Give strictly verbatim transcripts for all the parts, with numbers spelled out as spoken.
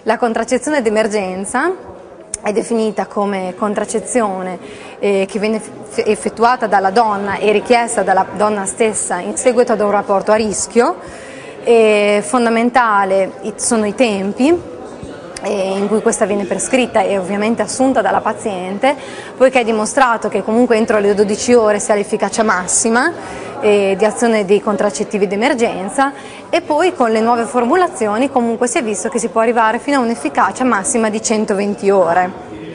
La contraccezione d'emergenza è definita come contraccezione eh, che viene effettuata dalla donna e richiesta dalla donna stessa in seguito ad un rapporto a rischio. E fondamentale sono i tempi in cui questa viene prescritta e ovviamente assunta dalla paziente, poiché è dimostrato che comunque entro le dodici ore si ha l'efficacia massima eh, di azione dei contraccettivi d'emergenza, e poi con le nuove formulazioni comunque si è visto che si può arrivare fino a un'efficacia massima di centoventi ore.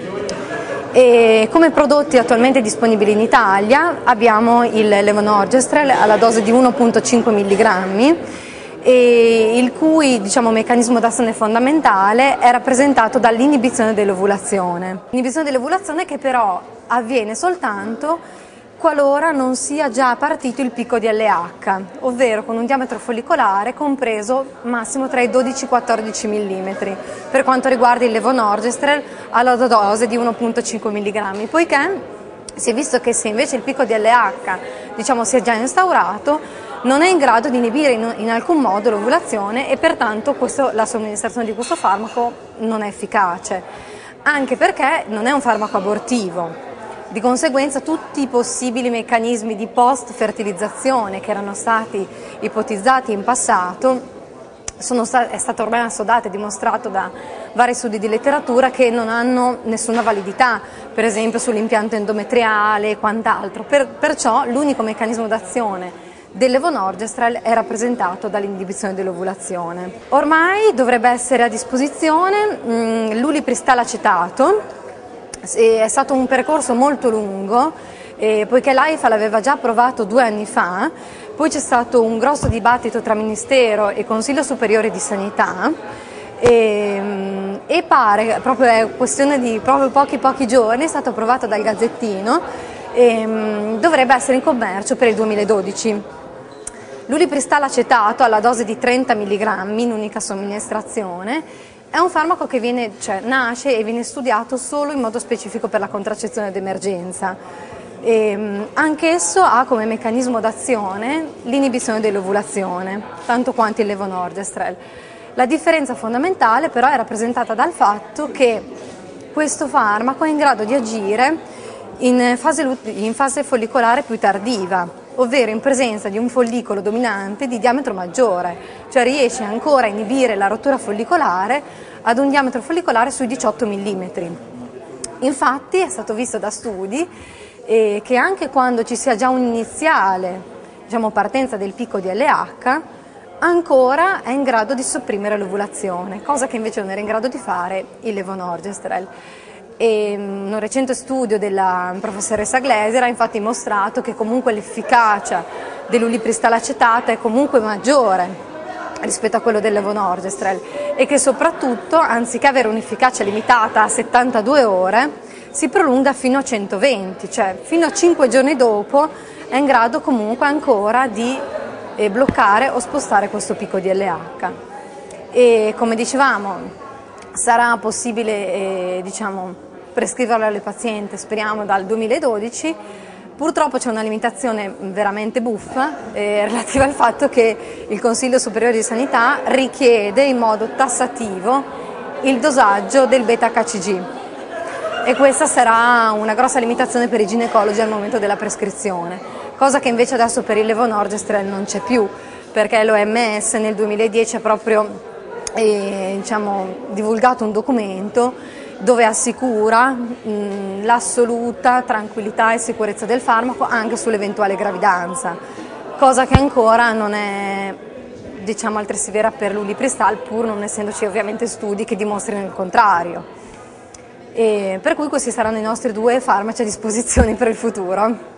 E come prodotti attualmente disponibili in Italia abbiamo il levonorgestrel alla dose di uno virgola cinque milligrammi, e il cui diciamo, meccanismo d'azione fondamentale è rappresentato dall'inibizione dell'ovulazione. L'inibizione dell'ovulazione che però avviene soltanto qualora non sia già partito il picco di L H, ovvero con un diametro follicolare compreso massimo tra i dodici e i quattordici millimetri, per quanto riguarda il levonorgestrel alla dose di uno virgola cinque milligrammi, poiché si è visto che se invece il picco di L H diciamo, si è già instaurato, non è in grado di inibire in, in alcun modo l'ovulazione e pertanto questo, la somministrazione di questo farmaco non è efficace, anche perché non è un farmaco abortivo. Di conseguenza tutti i possibili meccanismi di post-fertilizzazione che erano stati ipotizzati in passato sono sta- è stato ormai assodato e dimostrato da vari studi di letteratura che non hanno nessuna validità, per esempio sull'impianto endometriale e quant'altro. Per, perciò l'unico meccanismo d'azione del levonorgestrel è rappresentato dall'inibizione dell'ovulazione. Ormai dovrebbe essere a disposizione mh, l'ulipristal acetato. È stato un percorso molto lungo, eh, poiché l'AIFA l'aveva già approvato due anni fa, poi c'è stato un grosso dibattito tra Ministero e Consiglio Superiore di Sanità e, e pare, proprio è questione di proprio pochi pochi giorni, è stato approvato dal Gazzettino e dovrebbe essere in commercio per il duemiladodici. L'ulipristal acetato alla dose di trenta milligrammi in unica somministrazione è un farmaco che viene, cioè, nasce e viene studiato solo in modo specifico per la contraccezione d'emergenza. Anch'esso ha come meccanismo d'azione l'inibizione dell'ovulazione, tanto quanto il levonorgestrel. La differenza fondamentale però è rappresentata dal fatto che questo farmaco è in grado di agire in fase, in fase follicolare più tardiva, ovvero in presenza di un follicolo dominante di diametro maggiore, cioè riesce ancora a inibire la rottura follicolare ad un diametro follicolare sui diciotto millimetri. Infatti è stato visto da studi eh, che anche quando ci sia già un'iniziale diciamo, partenza del picco di L H, ancora è in grado di sopprimere l'ovulazione, cosa che invece non era in grado di fare il levonorgestrel. E un recente studio della professoressa Glaser ha infatti mostrato che comunque l'efficacia dell'ulipristal acetato è comunque maggiore rispetto a quello del levonorgestrel e che soprattutto, anziché avere un'efficacia limitata a settantadue ore, si prolunga fino a centoventi, cioè fino a cinque giorni dopo è in grado comunque ancora di eh, bloccare o spostare questo picco di L H. E come dicevamo, sarà possibile eh, diciamo, prescriverlo alle pazienti, speriamo dal duemiladodici. Purtroppo c'è una limitazione veramente buffa eh, relativa al fatto che il Consiglio Superiore di Sanità richiede in modo tassativo il dosaggio del beta H C G e questa sarà una grossa limitazione per i ginecologi al momento della prescrizione, cosa che invece adesso per il levonorgestrel non c'è più, perché l'O M S nel duemiladieci ha proprio eh, diciamo, divulgato un documento dove assicura l'assoluta tranquillità e sicurezza del farmaco anche sull'eventuale gravidanza, cosa che ancora non è diciamo, altresì vera per l'ulipristal, pur non essendoci ovviamente studi che dimostrino il contrario. E per cui questi saranno i nostri due farmaci a disposizione per il futuro.